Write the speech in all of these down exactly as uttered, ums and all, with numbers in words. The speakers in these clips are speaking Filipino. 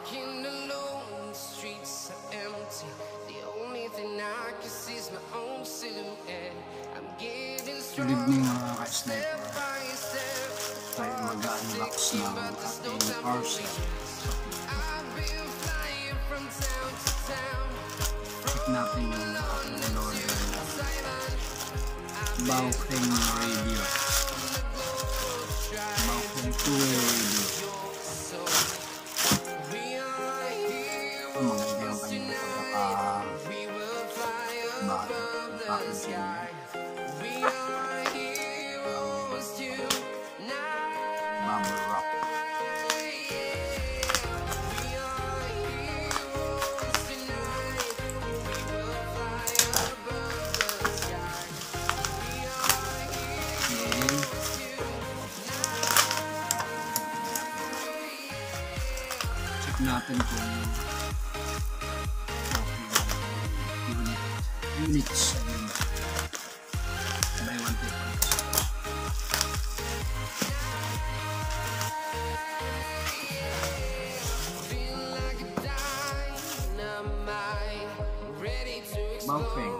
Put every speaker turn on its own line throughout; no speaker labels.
walking alone, the streets are empty. The only thing I can see is my own silhouette. I'm getting stronger step by step.
Tayo mag-unbox ng ating parcel.
I've been flying from town to town.
Check natin yung ating in-order na Baofeng radio. Baofeng two-way radio. Ang maganda yung kanyang pagkaka-bago ng packaging niya. Bubble wrap. Check natin kung unit units ayun. Buy one take one. Baofeng.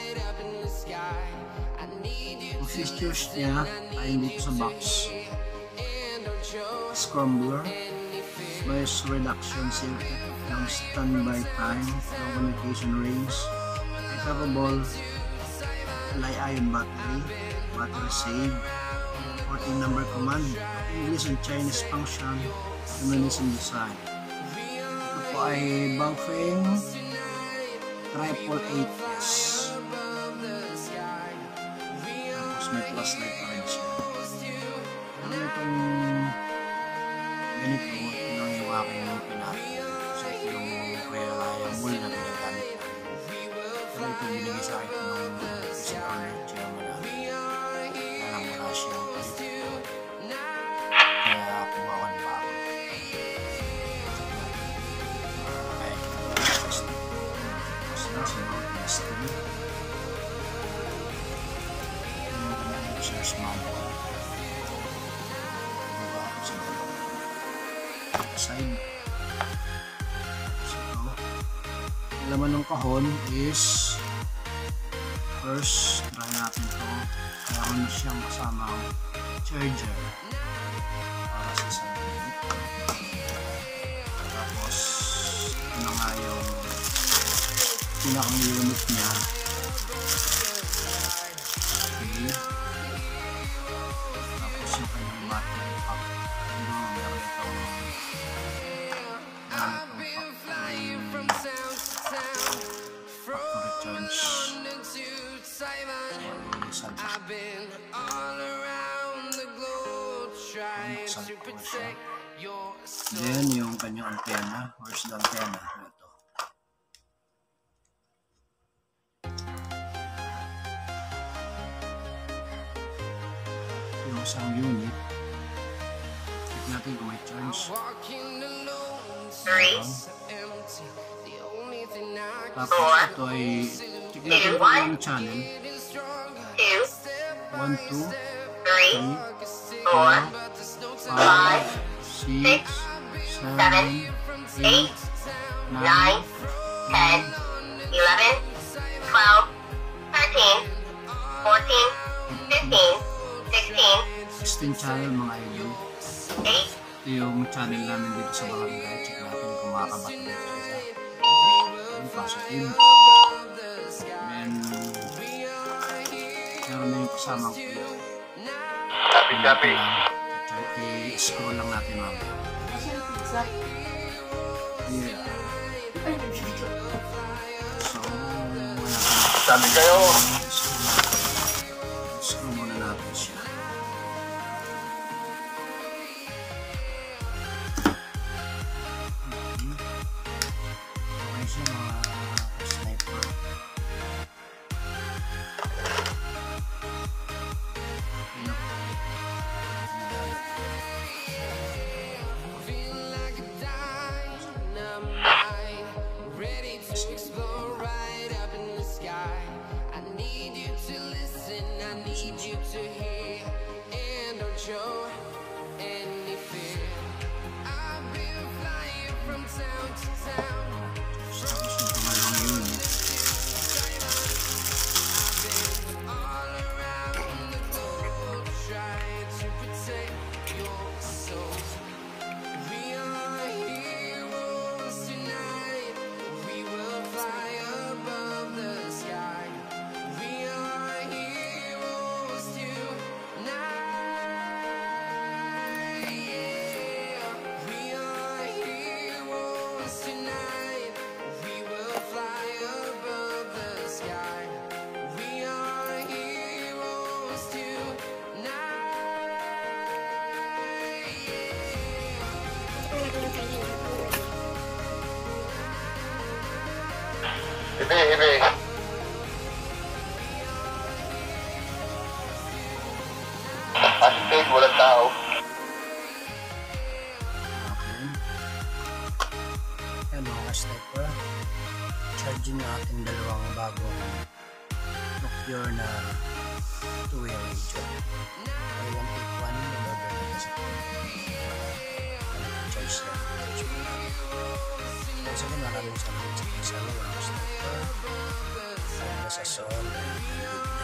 Ang features niya ay dito sa box. Scrambler, noise reduction circuit, ng standby time, no communication range, recoverable Li-ion battery, battery save, fourteen number command, English and Chinese function, humanism design. Ito po ay Baofeng Triple eight S. Tapos may plus light pa rin siya. Ano itong ganito, ito lang yung aking pinati. So ito yung reliable na pinagamit ko. Pero ito binigay sa akin ng isang owner chairman namin. Kaya lang wala siyang palit. Kaya kuha ko ng bago. Sa mga testing yung kanyang user's manual diba ako sa dalawang side. So ito ang laman ng kahon is first try natin ito. Mayroon na siyang kasamang charger para sa isang unit. Tapos ito na nga yung pinakang unit niya. Okay. Tapos yung kanyang battery pack. Ano, meron itong meron itong factory factory charge. So, buksan ko siya. Then yung kanyang antenna. Where's the antenna? Ito. Yung isang unit. Check natin kung may charge.
Three.
Tapos ito ay check natin kung yung channel.
Two.
one, two,
Three.
three,
Four.
four,
Five.
five, six, seven,
Seven.
eight,
Eight.
nine,
Nine. Ten. Eleven. Twelve. Thirteen. Fourteen. Fifteen. Sixteen.
sixteen channel mga idol.
Eight.
Ito yung channel namin dito sa barangay. Check natin kung makakabat na ito siya. Yung positive. Then, meron na yung kasamang clip.
Copy, copy.
I-scroll lang natin mamaya. Yeah. So, wala ka.
Sabi kayo.
I-scroll muna natin siya. Okay siya mga sniper.
Show any fear. I've been flying from town
Hibi, hibi. Hashtag, walang tao.
Okay. Ayan mga ka-sniper. Charging natin dalawang bagong Nokia na two-way radio. May one eighty-one na model na kasi. Charge na. So, sige, maraming salamat sa isa. Mga ka-sniper. Sa Sol.